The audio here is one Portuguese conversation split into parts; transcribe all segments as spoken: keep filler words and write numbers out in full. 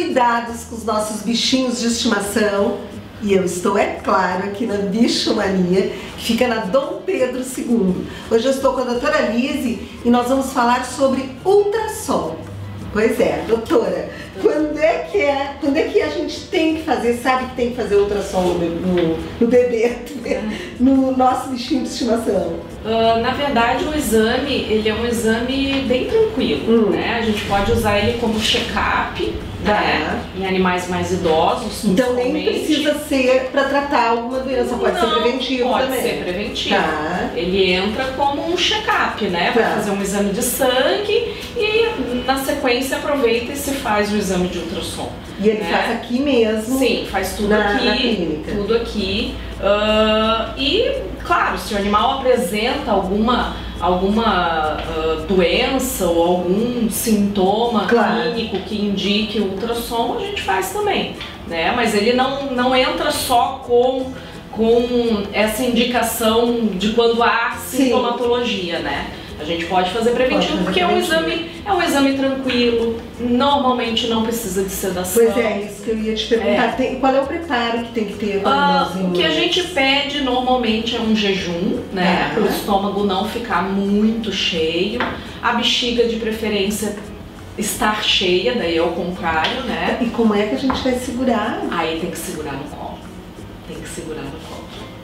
cuidados com os nossos bichinhos de estimação. E eu estou, é claro, aqui na Bichomania, que fica na Dom Pedro segundo. Hoje eu estou com a doutora Lise e nós vamos falar sobre ultrassom. Pois é, doutora, quando é que é, quando é que a gente tem que fazer, sabe que tem que fazer ultrassom no, no, no bebê, no nosso bichinho de estimação? Uh, na verdade, o exame, ele é um exame bem tranquilo, hum. né? A gente pode usar ele como check-up, tá. né? Em animais mais idosos, então nem precisa ser para tratar alguma doença, pode Não, ser preventivo pode também. Pode ser preventivo. Tá. Ele entra como um check-up, né? Vai tá. fazer um exame de sangue e na sequência aproveita e se faz o exame de ultrassom. E ele né? faz aqui mesmo? Sim, faz tudo na, aqui, na clínica. tudo aqui. Uh, e, claro, se o animal apresenta alguma, alguma uh, doença ou algum sintoma claro. clínico que indique o ultrassom, a gente faz também, né? Mas ele não, não entra só com, com essa indicação de quando há sintomatologia, né? A gente pode fazer preventivo pode fazer porque preventivo. é um exame é um exame tranquilo, normalmente não precisa de sedação. Pois é, isso que eu ia te perguntar. É. Tem, qual é o preparo que tem que ter? Ah, o que a gente pede normalmente é um jejum, né? Ah. Para o estômago não ficar muito cheio, a bexiga de preferência estar cheia, daí é o contrário, né? E como é que a gente vai segurar? Aí tem que segurar no colo, tem que segurar no colo.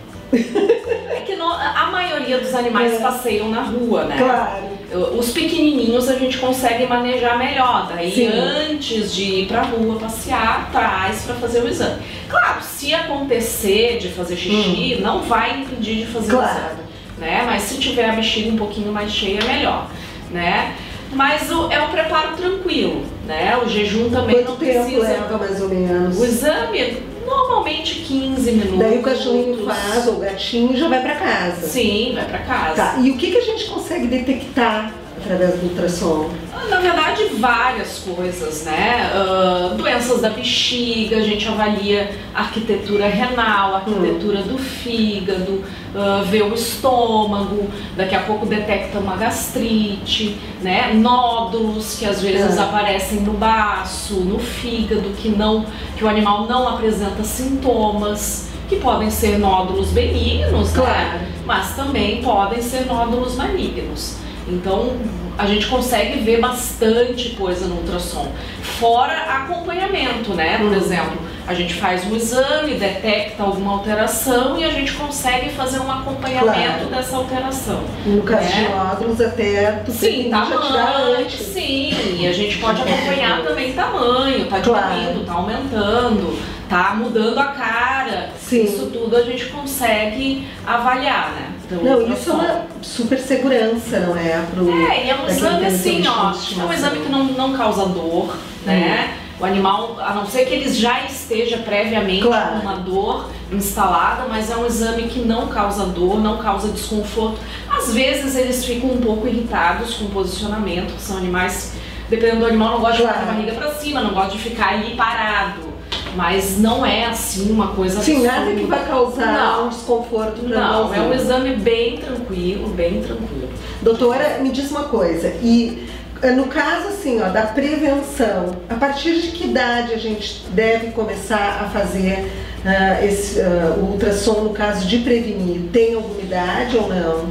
É que no, a maioria dos animais é. passeiam na rua, né? Claro. Os pequenininhos a gente consegue manejar melhor, daí Sim. antes de ir pra rua passear, traz pra fazer o exame. Claro, se acontecer de fazer xixi, hum. não vai impedir de fazer claro. o exame, né? Mas se tiver a bexiga um pouquinho mais cheia, é melhor, né? Mas o, é um preparo tranquilo, né? O jejum também Quanto não tempo precisa... leva mais ou menos? O exame, normalmente quinze minutos. Daí o cachorrinho faz, ou o gatinho já vai pra casa. Sim, vai pra casa. Tá. E o que, que a gente consegue detectar através do ultrassom? Na verdade, várias coisas, né? Uh, doenças da bexiga, a gente avalia a arquitetura renal, a arquitetura hum. do fígado, uh, vê o estômago, daqui a pouco detecta uma gastrite, né? Nódulos que às vezes é. aparecem no baço, no fígado, que, não, que o animal não apresenta sintomas, que podem ser nódulos benignos, claro. né? Mas também podem ser nódulos malignos. Então a gente consegue ver bastante coisa no ultrassom, fora acompanhamento, né? Por uhum. exemplo, a gente faz um exame, detecta alguma alteração e a gente consegue fazer um acompanhamento claro. dessa alteração. No caso né? de nódulos até tu sim, tamanho, sim, e a gente pode acompanhar também tamanho, tá diminuindo, claro. tá aumentando, tá mudando a cara, sim. isso tudo a gente consegue avaliar, né? Então, não, isso é uma super segurança, não é? Pro, é, e é um exame assim, ó, é um exame que não, não causa dor, hum. né? O animal, a não ser que ele já esteja previamente claro. com uma dor instalada, mas é um exame que não causa dor, não causa desconforto. Às vezes eles ficam um pouco irritados com o posicionamento, que são animais, dependendo do animal, não gosta claro. de ficar com a barriga pra cima, não gosta de ficar ali parado. Mas não é assim uma coisa Sim, absurda. nada que vai causar não. um desconforto para Não, nós. é um exame bem tranquilo, bem tranquilo. Doutora, me diz uma coisa, e no caso assim, ó, da prevenção, a partir de que idade a gente deve começar a fazer uh, esse, uh, o ultrassom no caso de prevenir? Tem alguma idade ou não?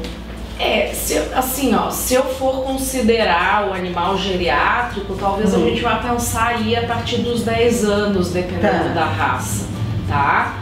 É, se, assim, ó, se eu for considerar o animal geriátrico, talvez hum. a gente vá pensar aí a partir dos dez anos, dependendo tá. da raça, tá?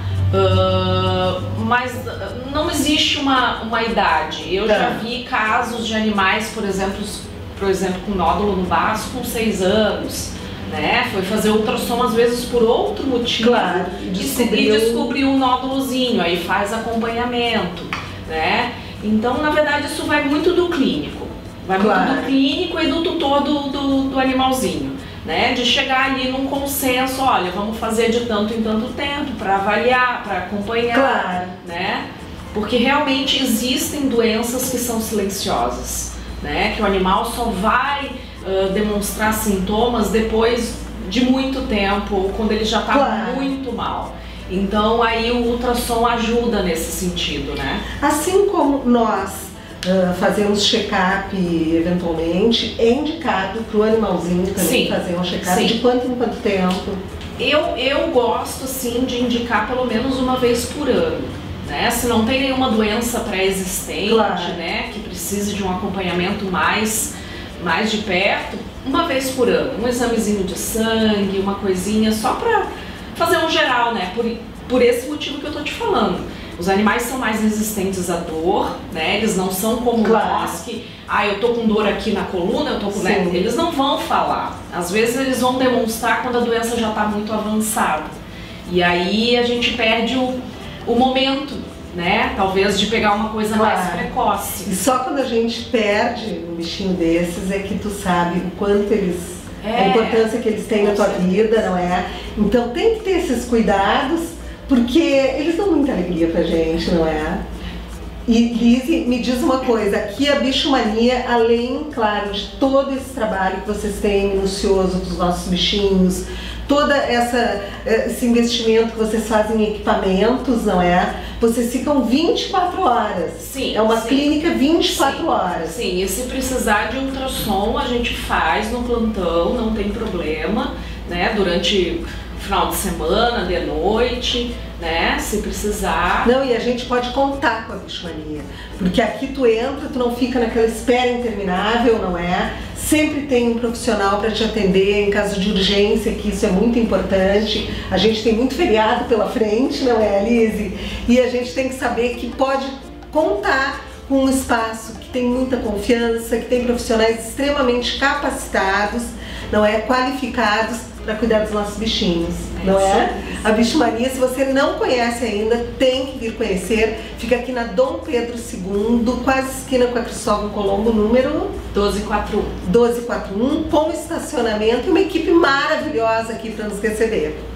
Uh, mas não existe uma, uma idade. Eu tá. já vi casos de animais, por exemplo, por exemplo, com nódulo no baço com seis anos, né? Foi fazer ultrassom às vezes por outro motivo claro, e descobriu... e descobriu um nódulozinho, aí faz acompanhamento, né? Então, na verdade, isso vai muito do clínico, vai claro. muito do clínico e do tutor do, do, do animalzinho, né? De chegar ali num consenso, olha, vamos fazer de tanto em tanto tempo para avaliar, para acompanhar, claro. né? Porque realmente existem doenças que são silenciosas, né? Que o animal só vai uh, demonstrar sintomas depois de muito tempo, ou quando ele já está claro. muito mal. Então aí o ultrassom ajuda nesse sentido, né? Assim como nós uh, fazer um check-up eventualmente. É indicado para o animalzinho também. Sim. Fazer um check-up de quanto em quanto tempo? Eu, eu gosto sim de indicar pelo menos uma vez por ano, né? Se não tem nenhuma doença pré-existente, claro, né, que precise de um acompanhamento mais, mais de perto, uma vez por ano, um examezinho de sangue, uma coisinha só para fazer um geral, né? Por, por esse motivo que eu tô te falando. Os animais são mais resistentes à dor, né? Eles não são como claro. nós que, ah, eu tô com dor aqui na coluna, eu tô com... Né? Eles não vão falar. Às vezes eles vão demonstrar quando a doença já está muito avançada. E aí a gente perde o, o momento, né? Talvez de pegar uma coisa claro. mais precoce. E só quando a gente perde um bichinho desses é que tu sabe o quanto eles... É, a importância que eles têm na tua vida, não é? Então tem que ter esses cuidados, porque eles dão muita alegria pra gente, não é? E Lise, me diz uma coisa, aqui a Bichomania, além, claro, de todo esse trabalho que vocês têm minucioso dos nossos bichinhos, todo essa, esse investimento que vocês fazem em equipamentos, não é? Vocês ficam vinte e quatro horas. Sim. É uma sim. clínica vinte e quatro sim, horas. Sim, e se precisar de ultrassom, a gente faz no plantão, não tem problema, né? Durante o final de semana, de noite, né? Se precisar. Não, e a gente pode contar com a Bichomania, porque aqui tu entra, tu não fica naquela espera interminável, não é? Sempre tem um profissional para te atender em caso de urgência, que isso é muito importante. A gente tem muito feriado pela frente, não é, Lise? E a gente tem que saber que pode contar com um espaço que tem muita confiança, que tem profissionais extremamente capacitados, não é? Qualificados para cuidar dos nossos bichinhos, é não é? A Bichomania, se você não conhece ainda, tem que vir conhecer. Fica aqui na Dom Pedro segundo, quase esquina com a Cristóvão Colombo, número doze quarenta e um. doze quarenta e um, com estacionamento e uma equipe maravilhosa aqui para nos receber.